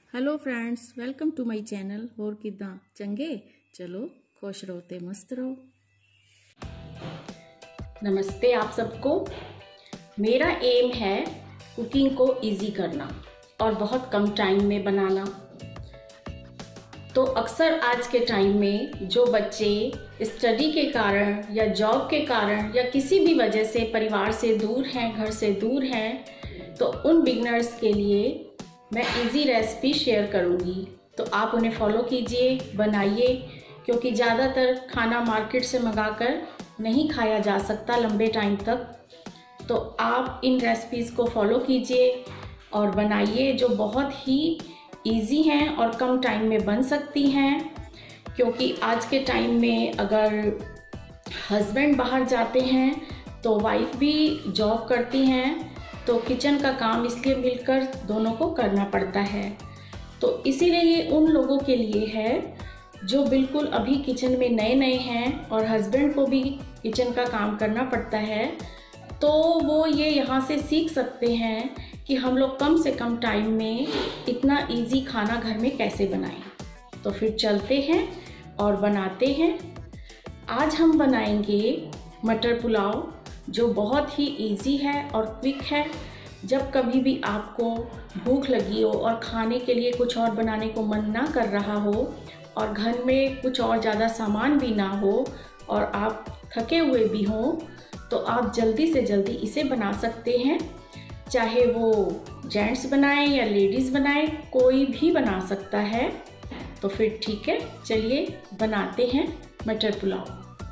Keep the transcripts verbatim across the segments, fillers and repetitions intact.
Hello friends, welcome to my channel. और किदा चंगे? चलो खुश रहो ते मस्त रहो। नमस्ते आप सबको। मेरा एम है कुकिंग को इजी करना और बहुत कम टाइम में बनाना। तो अक्सर आज के टाइम में जो बच्चे स्टडी के कारण या जॉब के कारण या किसी भी वजह से परिवार से दूर हैं, घर से दूर हैं, तो उन बिगनर्स के लिए मैं इजी रेसिपी शेयर करूंगी। तो आप उन्हें फॉलो कीजिए, बनाइए, क्योंकि ज़्यादातर खाना मार्केट से मंगाकर नहीं खाया जा सकता लंबे टाइम तक। तो आप इन रेसिपीज़ को फॉलो कीजिए और बनाइए, जो बहुत ही इजी हैं और कम टाइम में बन सकती हैं। क्योंकि आज के टाइम में अगर हस्बैंड बाहर जाते हैं तो वाइफ भी जॉब करती हैं, तो किचन का काम इसलिए मिलकर दोनों को करना पड़ता है। तो इसीलिए ये उन लोगों के लिए है जो बिल्कुल अभी किचन में नए नए हैं और हस्बैंड को भी किचन का काम करना पड़ता है। तो वो ये यहाँ से सीख सकते हैं कि हम लोग कम से कम टाइम में इतना इजी खाना घर में कैसे बनाएं। तो फिर चलते हैं और बनाते हैं। आज हम बनाएंगे मटर पुलाव, जो बहुत ही इजी है और क्विक है। जब कभी भी आपको भूख लगी हो और खाने के लिए कुछ और बनाने को मन ना कर रहा हो और घर में कुछ और ज़्यादा सामान भी ना हो और आप थके हुए भी हों, तो आप जल्दी से जल्दी इसे बना सकते हैं। चाहे वो जेंट्स बनाएं या लेडीज़ बनाएं, कोई भी बना सकता है। तो फिर ठीक है, चलिए बनाते हैं मटर पुलाव।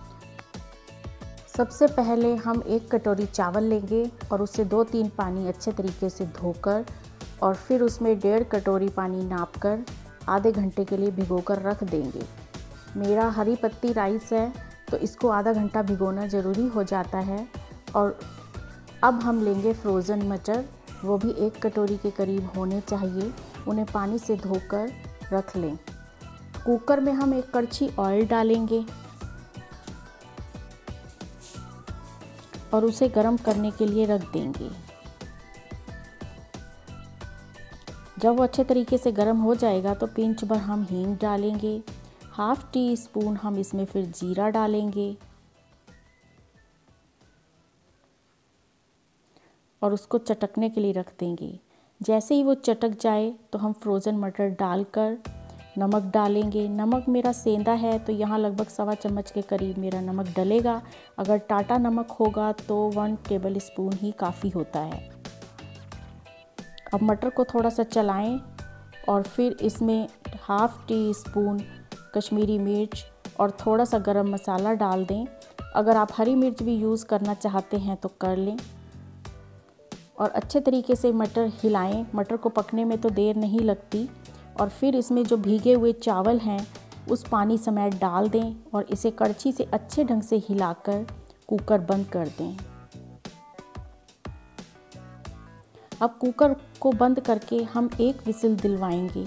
सबसे पहले हम एक कटोरी चावल लेंगे और उसे दो तीन पानी अच्छे तरीके से धोकर और फिर उसमें डेढ़ कटोरी पानी नापकर आधे घंटे के लिए भिगोकर रख देंगे। मेरा हरी पत्ती राइस है तो इसको आधा घंटा भिगोना ज़रूरी हो जाता है। और अब हम लेंगे फ्रोज़न मटर, वो भी एक कटोरी के करीब होने चाहिए। उन्हें पानी से धोकर रख लें। कुकर में हम एक कड़छी ऑयल डालेंगे और उसे गर्म करने के लिए रख देंगे। जब वो अच्छे तरीके से गर्म हो जाएगा तो पिंच भर हम हींग डालेंगे। हाफ टी स्पून हम इसमें फिर जीरा डालेंगे और उसको चटकने के लिए रख देंगे। जैसे ही वो चटक जाए तो हम फ्रोज़न मटर डालकर नमक डालेंगे। नमक मेरा सेंधा है तो यहाँ लगभग सवा चम्मच के करीब मेरा नमक डलेगा। अगर टाटा नमक होगा तो वन टेबल स्पून ही काफ़ी होता है। अब मटर को थोड़ा सा चलाएं और फिर इसमें हाफ टी स्पून कश्मीरी मिर्च और थोड़ा सा गरम मसाला डाल दें। अगर आप हरी मिर्च भी यूज़ करना चाहते हैं तो कर लें और अच्छे तरीके से मटर हिलाएं। मटर को पकने में तो देर नहीं लगती। और फिर इसमें जो भीगे हुए चावल हैं उस पानी समेत डाल दें और इसे कड़छी से अच्छे ढंग से हिलाकर कुकर बंद कर दें। अब कुकर को बंद करके हम एक विसिल दिलवाएंगे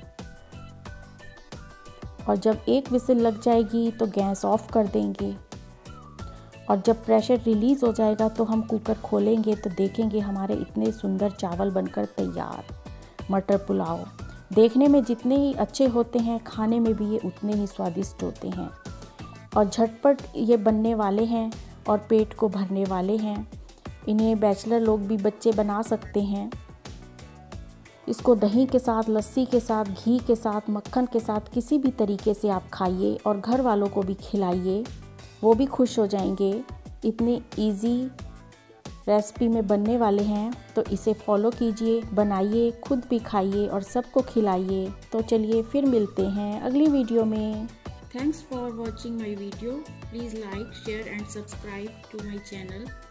और जब एक विसिल लग जाएगी तो गैस ऑफ कर देंगे। और जब प्रेशर रिलीज़ हो जाएगा तो हम कुकर खोलेंगे तो देखेंगे हमारे इतने सुंदर चावल बनकर तैयार। मटर पुलाव देखने में जितने ही अच्छे होते हैं, खाने में भी ये उतने ही स्वादिष्ट होते हैं और झटपट ये बनने वाले हैं और पेट को भरने वाले हैं। इन्हें बैचलर लोग भी बच्चे बना सकते हैं। इसको दही के साथ, लस्सी के साथ, घी के साथ, मक्खन के साथ किसी भी तरीके से आप खाइए और घर वालों को भी खिलाइए, वो भी खुश हो जाएंगे। इतनी इजी रेसिपी में बनने वाले हैं, तो इसे फॉलो कीजिए, बनाइए, खुद भी खाइए और सबको खिलाइए। तो चलिए फिर मिलते हैं अगली वीडियो में। Thanks for watching my video. Please like, share and subscribe to my channel.